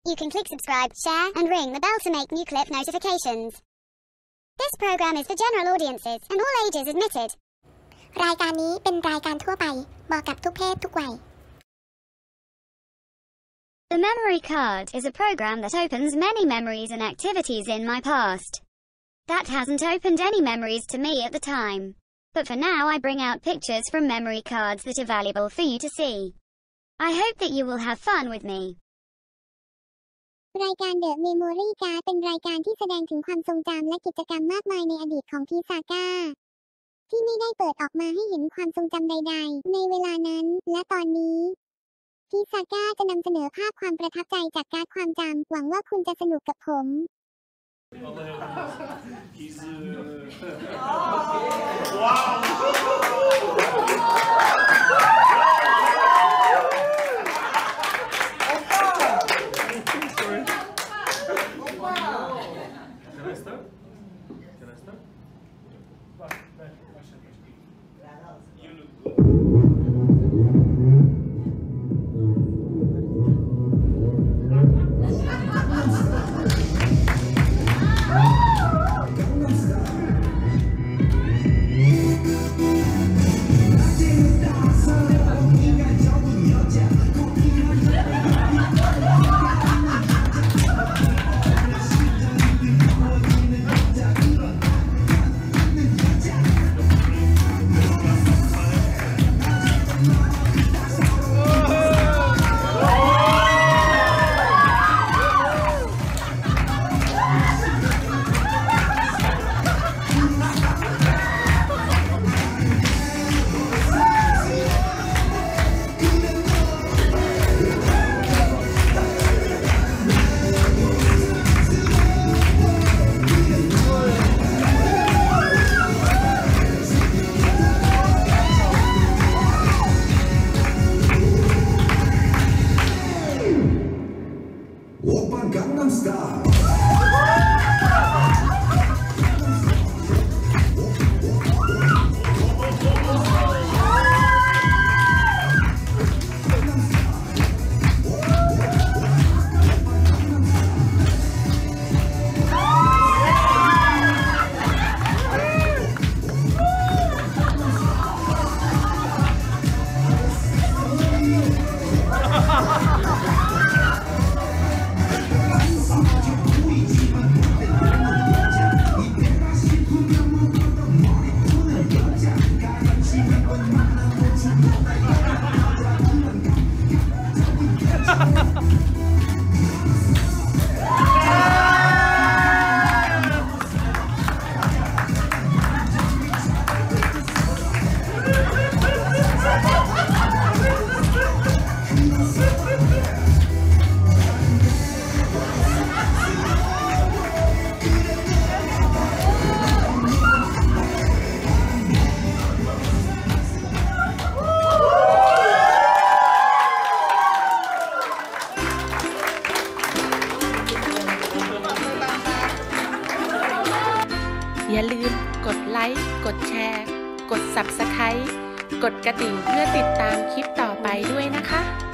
You can click subscribe, share, and ring the bell to make new clip notifications. This program is for general audiences and all ages admitted. รายการนี้เป็นรายการทั่วไปเหมาะกับทุกเพศทุกวัย The Memory Card is a program that opens many memories and activities in my past. That hasn't opened any memories to me at the time. But for now I bring out pictures from memory cards that are valuable for you to see. I hope that you will have fun with me. รายการ The Memory Card เป็นรายการที่แสดงถึงความทรงจำและกิจกรรมมากมายในอดีตของ P-Saga ที่ไม่ได้เปิดออกมาให้เห็นความทรงจำใดๆในเวลานั้นและตอนนี้ P-Saga จะนำเสนอภาพความประทับใจจากการ์ดความจำหวังว่าคุณจะสนุกกับผม Gangnam Style. อย่าลืมกดไลค์ กดแชร์ กด Subscribe กดกระดิ่งเพื่อติดตามคลิปต่อไปด้วยนะคะ